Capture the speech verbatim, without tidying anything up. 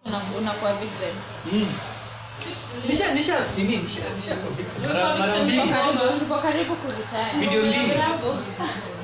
unakuwa vixen. Mm. Nisha nisha nini nisha nisha kwa vixen. Mara mara mbili. Tuko karibu ku retire. Video mbili.